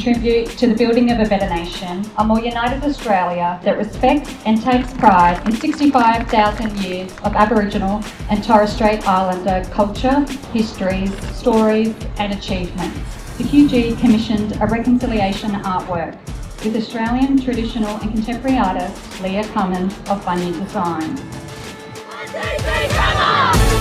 contribute to the building of a better nation, a more united Australia that respects and takes pride in 65,000 years of Aboriginal and Torres Strait Islander culture, histories, stories and achievements. The QG commissioned a reconciliation artwork with Australian traditional and contemporary artist Leah Cummins of Bunya Design. 1, 2, 3, come on!